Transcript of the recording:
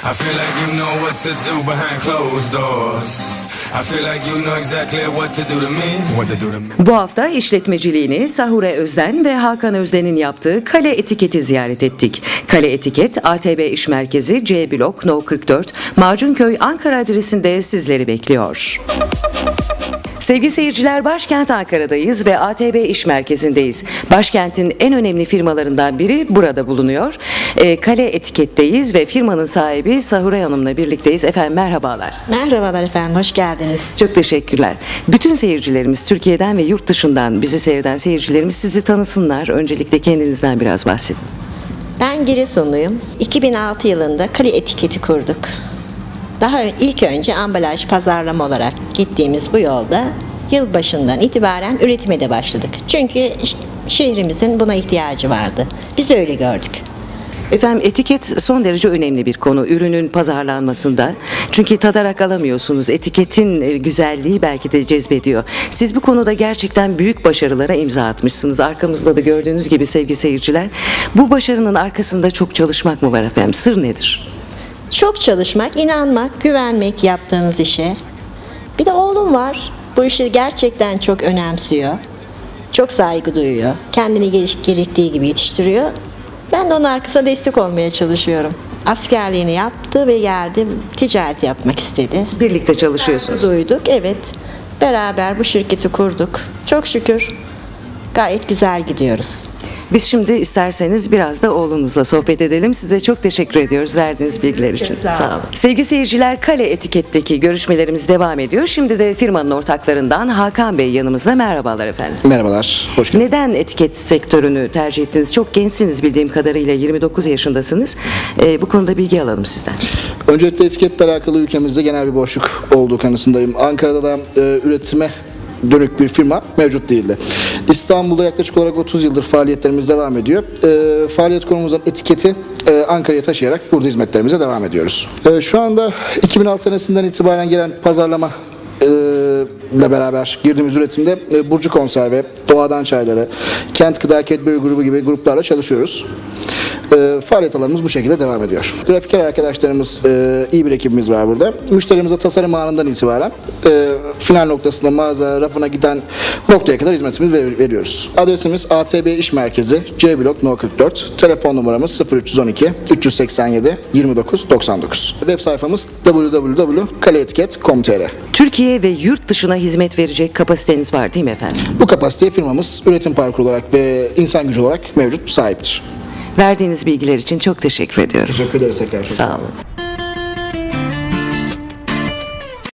I feel like you know what to do behind closed doors. I feel like you know exactly what to do to me. What to do to me. Bu hafta işletmeciliğini Sahure Özden ve Hakan Özden'in yaptığı Kale Etiket'i ziyaret ettik. Kale Etiket, ATB İş Merkezi C Blok No 44, Macunköy, Ankara adresinde sizleri bekliyor. Sevgili seyirciler, başkent Ankara'dayız ve ATB İş Merkezi'ndeyiz. Başkentin en önemli firmalarından biri burada bulunuyor. Kale Etiket'teyiz ve firmanın sahibi Sahure Hanım'la birlikteyiz. Efendim merhabalar. Merhabalar efendim, hoş geldiniz. Çok teşekkürler. Bütün seyircilerimiz, Türkiye'den ve yurt dışından bizi seyreden seyircilerimiz sizi tanısınlar. Öncelikle kendinizden biraz bahsedin. Ben Giresunluyum. 2006 yılında Kale Etiket'i kurduk. İlk önce ambalaj pazarlama olarak gittiğimiz bu yolda yılbaşından itibaren üretime de başladık. Çünkü şehrimizin buna ihtiyacı vardı. Biz öyle gördük. Efendim etiket son derece önemli bir konu ürünün pazarlanmasında. Çünkü tadarak alamıyorsunuz. Etiketin güzelliği belki de cezbediyor. Siz bu konuda gerçekten büyük başarılara imza atmışsınız. Arkamızda da gördüğünüz gibi sevgili seyirciler. Bu başarının arkasında çok çalışmak mı var efendim? Sır nedir? Çok çalışmak, inanmak, güvenmek yaptığınız işe. Bir de oğlum var. Bu işi gerçekten çok önemsiyor. Çok saygı duyuyor. Kendini gerektiği gibi yetiştiriyor. Ben de onun arkasına destek olmaya çalışıyorum. Askerliğini yaptı ve geldi, ticaret yapmak istedi. Birlikte çalışıyorsunuz. Duyduk, evet. Beraber bu şirketi kurduk. Çok şükür gayet güzel gidiyoruz. Biz şimdi isterseniz biraz da oğlunuzla sohbet edelim. Size çok teşekkür ediyoruz verdiğiniz bilgiler için. Sağ olun. Sevgili seyirciler, Kale Etiket'teki görüşmelerimiz devam ediyor. Şimdi de firmanın ortaklarından Hakan Bey yanımızda. Merhabalar efendim. Merhabalar, hoş geldiniz. Neden etiket sektörünü tercih ettiniz? Çok gençsiniz bildiğim kadarıyla, 29 yaşındasınız. Bu konuda bilgi alalım sizden. Öncelikle etiketle alakalı ülkemizde genel bir boşluk olduğu kanısındayım. Ankara'da da üretime dönük bir firma mevcut değildi. İstanbul'da yaklaşık olarak 30 yıldır faaliyetlerimiz devam ediyor. Faaliyet konumuzdan etiketi Ankara'ya taşıyarak burada hizmetlerimize devam ediyoruz. Şu anda 2006 senesinden itibaren gelen pazarlama ile beraber girdiğimiz üretimde Burcu Konserve, Doğadan Çayları, Kent Gıda Kedberi grubu gibi gruplarla çalışıyoruz. Faaliyet alanımız bu şekilde devam ediyor. Grafiker arkadaşlarımız, iyi bir ekibimiz var burada. Müşterimize tasarım anından itibaren final noktasında mağaza rafına giden noktaya kadar hizmetimizi veriyoruz. Adresimiz ATB İş Merkezi C Blok No 44. Telefon numaramız 0312 387 29 99. Web sayfamız www.kaleetiket.com.tr. Türkiye ve yurt dışına hizmet verecek kapasiteniz var değil mi efendim? Bu kapasiteye firmamız üretim parkuru olarak ve insan gücü olarak mevcut sahiptir. Verdiğiniz bilgiler için çok teşekkür ediyorum. Teşekkür ederiz tekrar. Sağ olun.